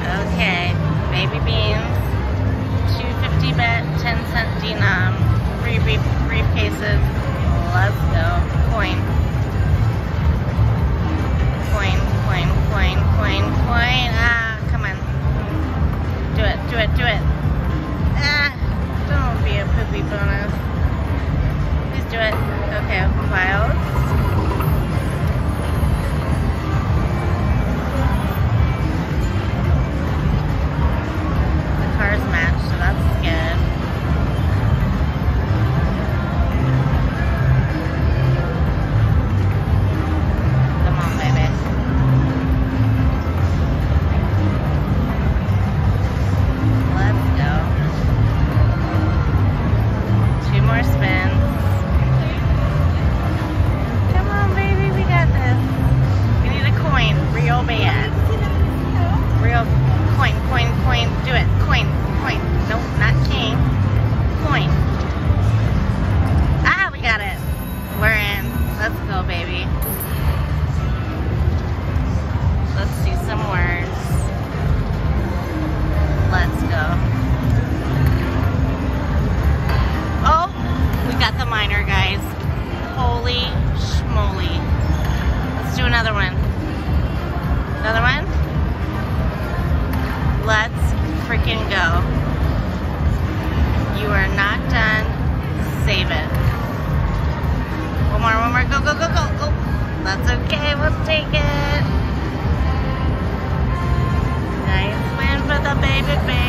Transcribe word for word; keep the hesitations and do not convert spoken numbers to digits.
Okay, baby beans, two fifty bet, ten cent denom, three brief briefcases. Let's go. Coin. Coin, coin, coin, coin, coin. Ah, come on. Do it, do it, do it. Ah, don't be a poopy bonus. Please do it. Okay, open files. Cars match, so that's good. Come on, baby. Let's go. Two more spins. Come on, baby, we got this. We need a coin, real bad. Real coin, coin, coin. Do it. Coin, coin. Nope, not king. Coin. Ah, we got it. We're in. Let's go, baby. Let's see some words. Let's go. Oh, we got the minor, guys. Holy schmoly. Let's do another one. Another one? Let's freaking go. You are not done. Save it. One more, one more. Go, go, go, go. Oh, that's okay. We'll take it. Nice win for the baby baby.